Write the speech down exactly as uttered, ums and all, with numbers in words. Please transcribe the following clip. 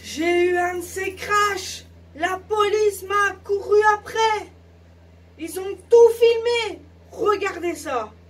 J'ai eu un de ces crashs. La police m'a couru après. Ils ont tout filmé. Regardez ça.